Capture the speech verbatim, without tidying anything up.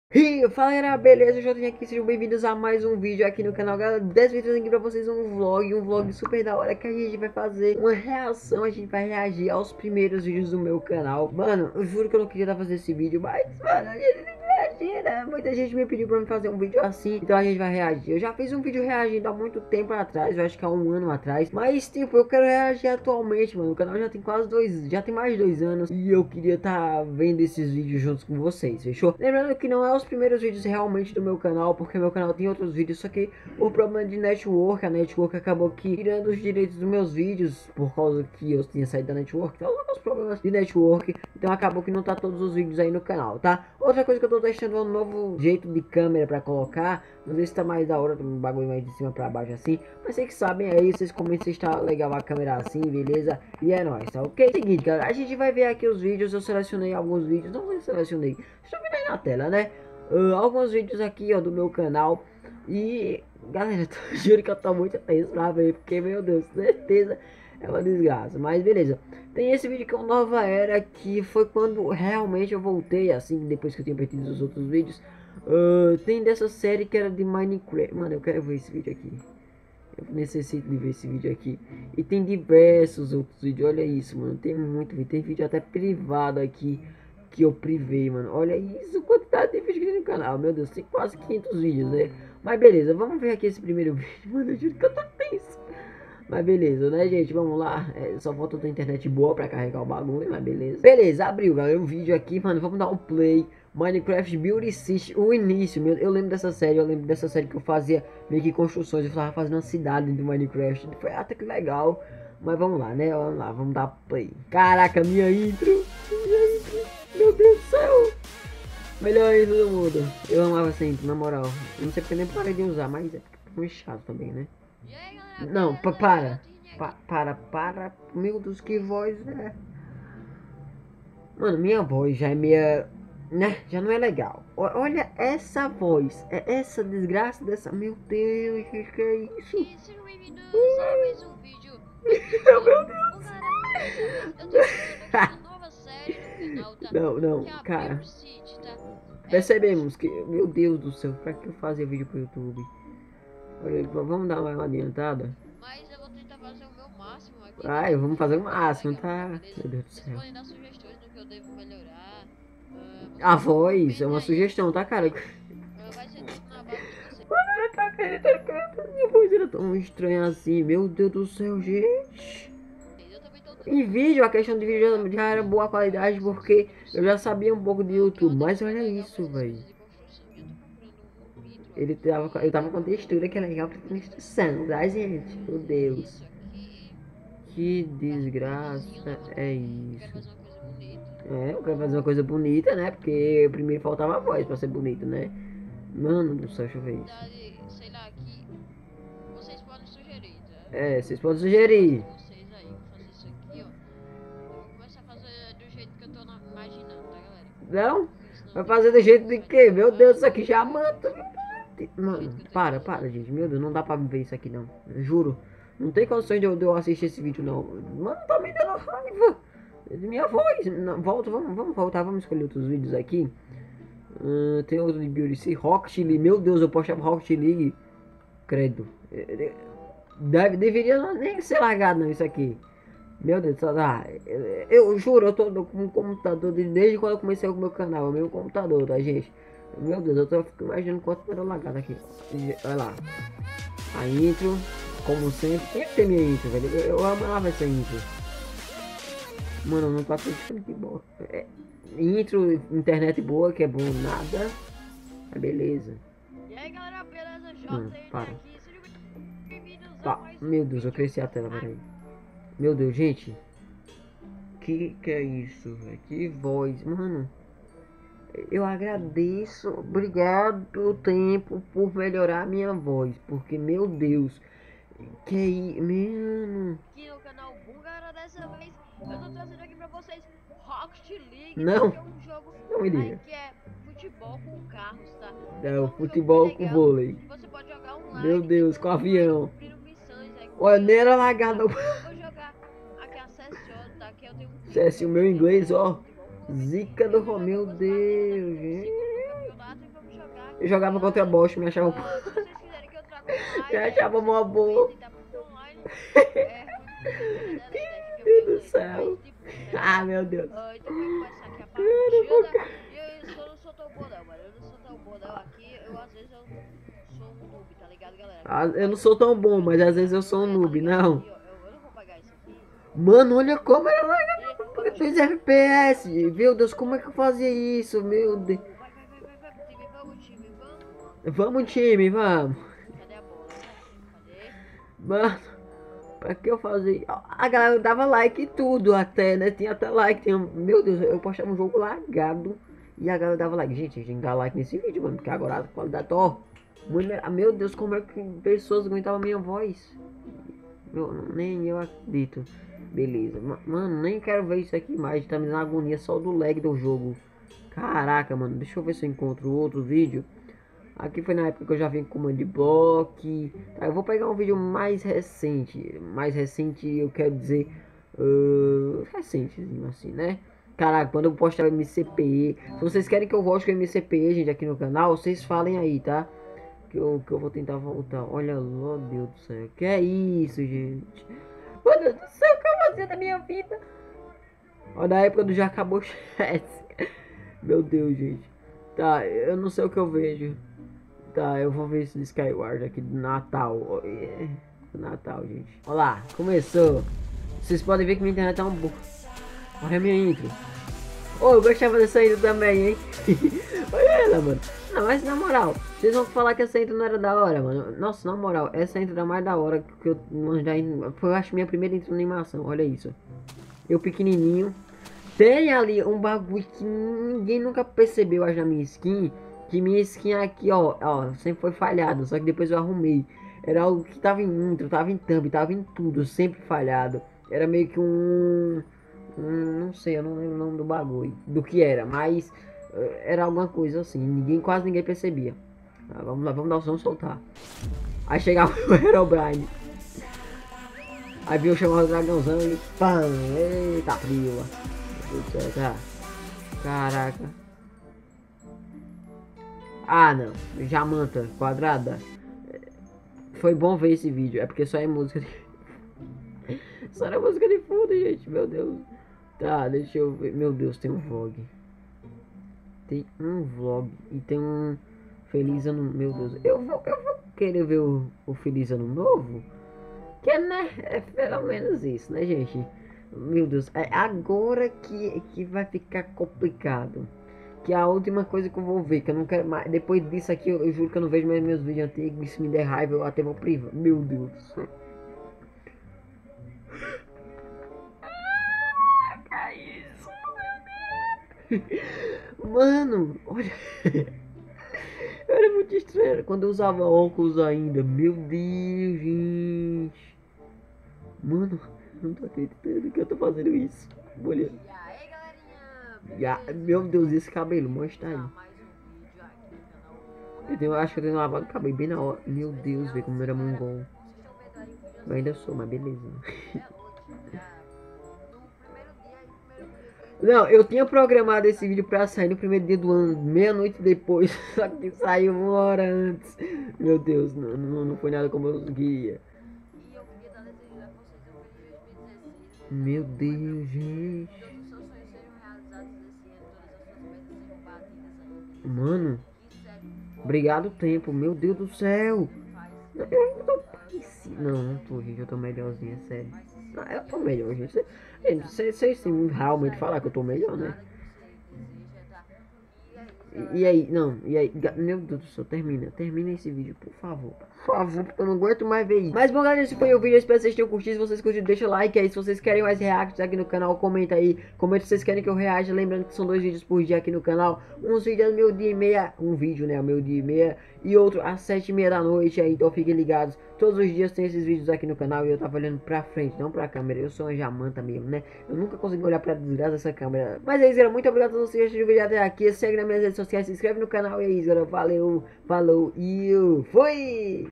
E fala galera, beleza? Eu já tenho aqui, sejam bem-vindos a mais um vídeo aqui no canal, galera. Dessa vez eu tenho aqui pra vocês um vlog, um vlog super da hora que a gente vai fazer uma reação, a gente vai reagir aos primeiros vídeos do meu canal. Mano, eu juro que eu não queria estar fazendo esse vídeo, mas, mano, a gente tem que reagir, né? Muita gente me pediu pra me fazer um vídeo assim, então a gente vai reagir. Eu já fiz um vídeo reagindo há muito tempo atrás, eu acho que há um ano atrás, mas, tipo, eu quero reagir atualmente, mano. O canal já tem quase dois, já tem mais de dois anos e eu queria estar vendo esses vídeos juntos com vocês, fechou? Lembrando que não é os primeiros vídeos realmente do meu canal, porque meu canal tem outros vídeos, só que o problema de network, a network acabou que tirando os direitos dos meus vídeos, por causa que eu tinha saído da network, então os problemas de network, então acabou que não tá todos os vídeos aí no canal, tá? Outra coisa que eu tô testando é um novo jeito de câmera pra colocar, não sei se tá mais da hora, um bagulho mais de cima pra baixo assim, mas vocês que sabem aí, vocês comentem se está legal a câmera assim, beleza? E é nóis, tá ok? Seguinte, galera, a gente vai ver aqui os vídeos, eu selecionei alguns vídeos, não eu selecionei, estou vendo aí na tela, né? Uh, alguns vídeos aqui, ó, do meu canal. E, galera, eu juro que eu tô muito tenso pra ver, porque, meu Deus, certeza é uma desgraça. Mas, beleza. Tem esse vídeo que é o Nova Era, que foi quando realmente eu voltei, assim, depois que eu tinha perdido os outros vídeos. Uh, tem dessa série que era de Minecraft. Mano, eu quero ver esse vídeo aqui. Eu necessito de ver esse vídeo aqui. E tem diversos outros vídeos, olha isso, mano. Tem muito vídeo, tem vídeo até privado aqui que eu privei, mano. Olha isso, quantidade de vídeo que tem no canal. Meu Deus, tem quase quinhentos vídeos, né? Mas beleza, vamos ver aqui esse primeiro vídeo. Mano, eu juro que eu tô tenso. Mas beleza, né, gente? Vamos lá. É, só falta outra internet boa pra carregar o bagulho, mas beleza. Beleza, abriu, galera, o vídeo aqui, mano. Vamos dar um play. Minecraft Beauty City, o início, meu, eu lembro dessa série, eu lembro dessa série que eu fazia meio que construções, eu tava fazendo uma cidade do Minecraft, foi até que legal, mas vamos lá, né, vamos lá, vamos dar play. Caraca, minha intro, minha intro, meu Deus do céu, melhor intro do mundo, eu amava essa intro, na moral, eu não sei porque nem parei de usar, mas é porque foi chato também, né. Não, pa para, pa para, para, meu Deus, que voz é. Mano, minha voz já é meia, né? Já não é legal. O- olha essa voz, é essa desgraça dessa. Meu Deus, que que é isso? E sejam bem-vindos a mais um vídeo aqui. Meu Deus. Bom, galera, beleza? Eu tô estreando aqui uma nova série no canal, tá? Não, não, Que é a cara. Beauty City, tá? É, Percebemos que, meu Deus do céu, pra que eu fazia vídeo pro YouTube? Olha, v- vamos dar uma adiantada? mas eu vou tentar fazer o meu máximo aqui, tá? Ai, vamos fazer o Pra máximo, ficar legal, tá? beleza? Meu Deus do Vocês céu. podem dar sugestões do que eu devo melhorar. ah, A vocês voz é comentem uma aí, sugestão, tá, cara? ah, vai ser tudo na base de vocês. Mano, eu tô acreditando que minha voz era tão estranha assim. Meu Deus do céu, gente. Eu também tô Em vídeo, a questão de vídeo já era boa qualidade porque eu já sabia um pouco de YouTube. Mas olha isso, velho. Ele tava, eu tava com textura que é legal pra construção, tá, gente? Meu Deus. Isso aqui. Que desgraça é Quero isso. fazer uma coisa bonita. É, eu quero fazer uma coisa bonita, né? Porque primeiro faltava a voz pra ser bonito, né? Mano do céu, deixa eu ver isso. Verdade, sei lá, que vocês podem sugerir, tá? É, vocês podem sugerir. Vocês aí, vou fazer isso aqui, ó. Eu vou começar a fazer do jeito que eu tô na- imaginando, tá, galera? Não? Porque senão Vai vai fazer do ficar jeito de muito quê? Meu Deus, isso fácil. aqui já mata. Mano, para, para, gente. Meu Deus, não dá pra ver isso aqui, não. Eu juro. Não tem condições de eu, de eu assistir esse vídeo, não. Mano, tá me dando raiva. Minha voz. Não, volta, vamos, vamos voltar. Vamos escolher outros vídeos aqui. Hum, tem outro de Beauty City. Rocket League. Meu Deus, eu postava Rocket League. Credo. Deve, deveria nem ser largado, não, isso aqui. Meu Deus, só dá. Eu, eu juro, eu tô com um computador desde quando eu comecei o meu canal. É o meu computador, tá, gente? Meu Deus, eu tô imaginando quanto era lagado aqui. Olha lá. A intro, como sempre. Tem que ter minha intro, velho. Eu, eu amava essa intro. Mano, não tá acreditando que boa. É, intro, internet boa, que é bom nada. É beleza. E aí, galera, beleza? Hum, J N para. aqui, sejam bem-vindos a Tá, mais um meu Deus, eu vídeo. cresci a tela, peraí. Meu Deus, gente. Que que é isso, velho? Que voz, mano. Eu agradeço, obrigado tempo por melhorar a minha voz, porque meu Deus, que aí, mano. Aqui no canal Búlgara, dessa vez eu tô trazendo aqui pra vocês Rocket League, Não, que é um jogo não me aí diga. que é futebol com carros, tá? É É o um jogo futebol bem com legal, vôlei. você pode jogar online. Meu Deus, com avião. Cumprindo missões aí com Olha, seus nem era amigos, lagado. tá? Eu vou jogar aqui a C S O, tá? Que eu tenho um C S, o meu inglês, ó. futebol clube. Zica Eu do vou Rô, jogar meu algumas partidas aqui Deus, no gente. segundo campeonato e vamos Eu jogava contra Bosch, me achava, Ah, se vocês quiserem que eu traga online, me é, achava mó o boa. Face tá muito online. É ruim pra você entender, daí fica Meu meio Deus do lento, céu. mas de boa, tá Ah, ligado? meu Deus. Ah, então vai começar aqui a partida. E eu só não sou tão bom não, mano. Eu não sou tão bom não aqui. Eu às vezes eu sou um noob, tá ligado, galera? Ah, eu não sou tão bom, mas às vezes eu sou um É, tá noob, ligado? não. Aqui, ó, eu, eu não vou pagar isso aqui. Mano, olha como era lá. E, dois F P S. Meu Deus, como é que eu fazia isso? Meu Deus. vai, vai, vai, vai, vai, time, vamos, time, vamos. Vamos, time, vamos. Cadê a bola? Cadê? Mano, pra que eu fazia? A galera dava like e tudo até, né? Tinha até like. Tinha... Meu Deus, eu postava um jogo lagado e a galera dava like. Gente, a gente dá like nesse vídeo, mano, porque agora a qualidade tá, ó. Muito... Meu Deus, como é que pessoas aguentavam a minha voz? Eu, nem eu acredito. Beleza, mano, nem quero ver isso aqui mais. Tá me dando agonia só do lag do jogo. Caraca, mano, deixa eu ver se eu encontro outro vídeo. Aqui foi na época que eu já vim com Command Block. Tá, eu vou pegar um vídeo mais recente. Mais recente, eu quero dizer. Uh, recentezinho assim, né? Caraca, quando eu postar M C P E. Se vocês querem que eu volte com M C P E, gente, aqui no canal, vocês falem aí, tá? Que eu, que eu vou tentar voltar. Olha lá, Deus do céu. Que é isso, gente? Meu Deus do céu, o que eu vou fazer da minha vida? Olha, na época do já acabou chess. Meu Deus, gente. Tá, eu não sei o que eu vejo. Tá, eu vou ver esse Skyward aqui do Natal. É, do Natal, gente. Olha lá, começou. Vocês podem ver que minha internet tá um pouco. Olha a minha intro. Oh, eu gostava dessa intro também, hein? Olha ela, mano. Não, mas na moral, vocês vão falar que essa intro não era da hora, mano. Nossa, na moral, essa intro era mais da hora que eu já. Foi, eu acho, minha primeira intro de animação. Olha isso. Eu pequenininho. Tem ali um bagulho que ninguém nunca percebeu, acho, na minha skin. Que minha skin aqui, ó, ó, sempre foi falhado. Só que depois eu arrumei. Era algo que tava em intro, tava em thumb, tava em tudo, sempre falhado. Era meio que um... um não sei, eu não lembro o nome do bagulho. Do que era, mas... Uh, era alguma coisa assim. Ninguém, quase ninguém percebia. Ah, vamos lá, vamos dar o som, soltar. Aí chegava o Herobrine. Aí viu chamar o dragãozão e... Pam! Eita, frila. Tá. Caraca. Ah, não. Jamanta quadrada. Foi bom ver esse vídeo. É porque só é música de... Só era música de fundo, gente. Meu Deus. Tá, deixa eu ver. Meu Deus, tem um vlog. Tem um vlog. E tem um Feliz Ano... Meu Deus. Eu vou, eu vou querer ver o, o Feliz Ano Novo. Que é, né? É pelo menos isso, né, gente? Meu Deus, é agora que, que vai ficar complicado. Que é a última coisa que eu vou ver, que eu não quero mais. Depois disso aqui, eu, eu juro que eu não vejo mais meus vídeos antigos. Se me der raiva, eu até vou privar. Meu Deus do céu. Ah, isso, meu Deus. Mano, olha. Era muito estranho quando eu usava óculos ainda. Meu Deus, gente. Mano, não tô acreditando que eu tô fazendo isso. Olha. E aí, galerinha? Ya, meu Deus, esse cabelo, mostra aí. Mais um vídeo aqui no canal. Eu, tenho, eu acho que eu tenho lavado o cabelo bem na hora. Meu Deus, vê como eu era mongol. Eu ainda sou, mas beleza. Não, eu tinha programado esse vídeo pra sair no primeiro dia do ano, meia-noite depois. Só que saiu uma hora antes. Meu Deus, não, não, não foi nada como eu queria. E eu queria estar desejando a vocês um feliz dois mil e dezesseis. Meu Deus, gente. Todos os seus sonhos sejam realizados esse ano, todas as suas metas sejam batidas aí. Mano, Que sério, obrigado tempo, meu Deus do céu. faz. Eu ainda tô parecido. Não, não tô, gente, eu tô melhorzinho, é sério. Ah, eu tô melhor, gente. Vocês sim realmente falar que eu tô melhor, né? E, e aí, não, e aí, meu Deus do céu, termina, termina esse vídeo, por favor. Por favor, porque eu não aguento mais ver isso. Mas bom, galera, esse foi o vídeo, espero que vocês tenham curtido. Se vocês curtiram, deixa o like aí. Se vocês querem mais reacts aqui no canal, comenta aí. Comenta se vocês querem que eu reaja. Lembrando que são dois vídeos por dia aqui no canal. Um vídeo ao meu dia e meia, um vídeo, né, ao meu dia e meia. E outro às sete e meia da noite aí, então fiquem ligados. Todos os dias tem esses vídeos aqui no canal e eu tava olhando pra frente, não pra câmera. Eu sou uma jamanta mesmo, né? Eu nunca consegui olhar pra desgraça dessa câmera. Mas é isso, galera. Muito obrigado por vocês assistirem o vídeo até aqui. Segue nas minhas redes sociais, se inscreve no canal. E é isso, galera. Valeu, falou e eu fui!